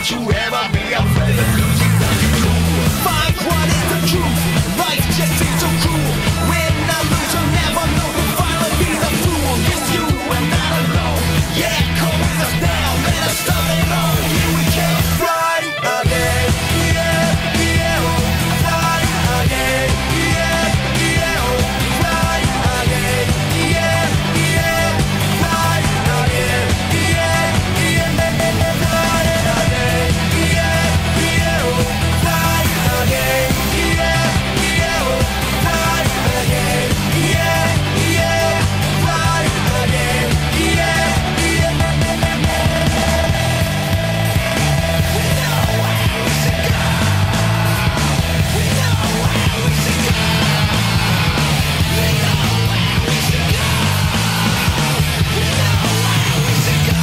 you ever be afraid of losing the control. Find what is the truth. Life just seems so cruel. Win or lose, you'll never know who'll finally be the fool. It's you and not alone. Yeah, come with us now. Let us stop it all. Here we can fly again. Yeah, yeah, oh, fly again. Yeah, yeah, oh, fly again. Yeah, yeah, fly again. Yeah, yeah, fly again. Yeah, yeah, oh, fly again. Yeah, yeah, oh, fly again. Yeah, yeah, fly again. Yeah, yeah. We know where we should go. We know where we should go. We know where we should go. We know where we should go.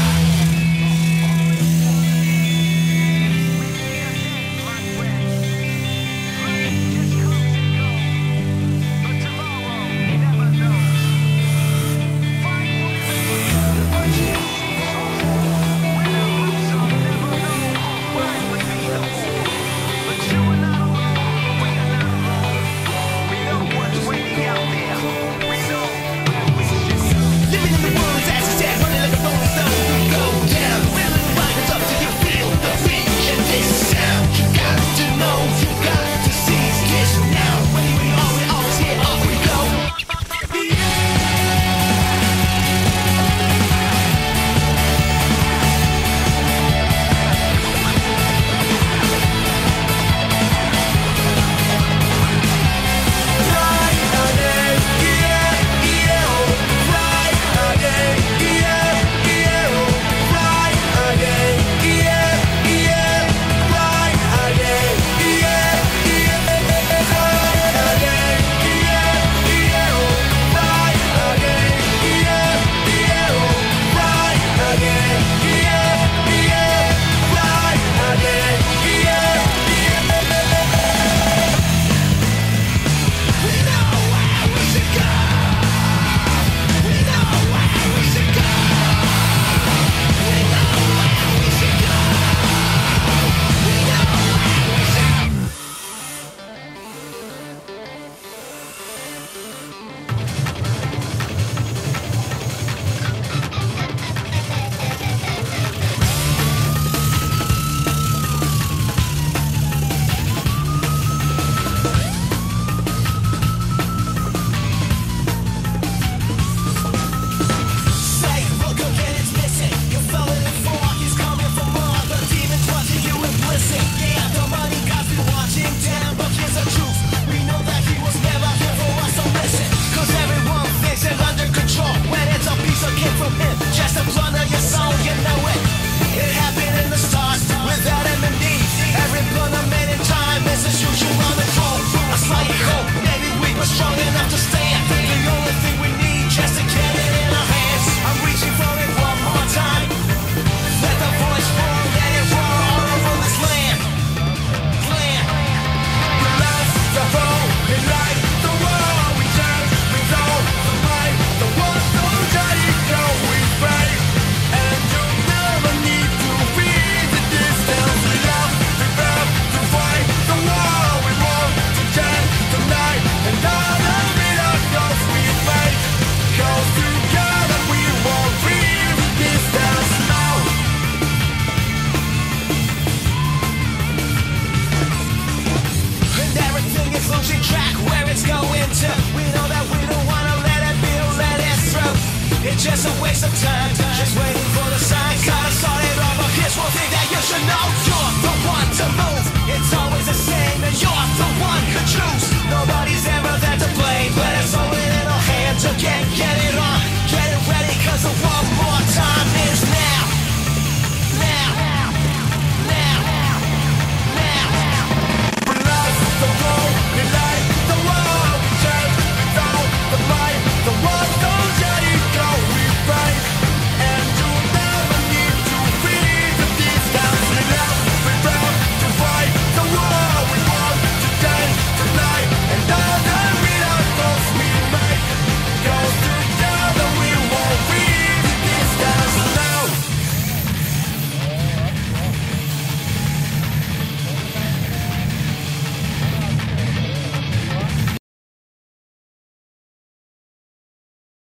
Living in the world is as it's at, running like a rolling stone. We go down, feeling right up till you feel the beat and this sound. You got to know, you got to seize this now. When we always here, off we go. Fly again, yeah, yeah, oh, fly again, yeah, yeah, oh, fly again, yeah, yeah, fly again, yeah, yeah, fly again, yeah, yeah, oh, fly again, yeah, yeah, oh, fly again, yeah, yeah, fly again, yeah, We know where we should go. We know where we should go. We know where we should go. We know where we should go. Say, look again, it's missing. You fell in the fog, he's coming for more. The demons watching you implicit. Yeah, the money guys be watching down, but here's the truth. We know that he was never here for us, so listen. Cause everyone thinks they're under control. When it's a piece of cake from him, just to plunder your soul, you know it. It happened in the stars with Adam and Eve. Every blunder made in time is as usual on the throne. A slight hope, maybe weak but strong enough to stand. The only thing we need just to get it in our hands. I'm reaching for it one more time. Let the voice roar, let it roar all over this land. We love the road, we like the world. We dance, we know the might. The world don't die, you know we fight. And you never need to feed the distance. We love, we love to fight the war. We want to dance tonight. And all the miracles we make. Cause together we won't feel the distance now. And everything is losing track where it's going to. We know that we don't wanna let it be, let it through. It's just a waste of time, just waiting for the sun.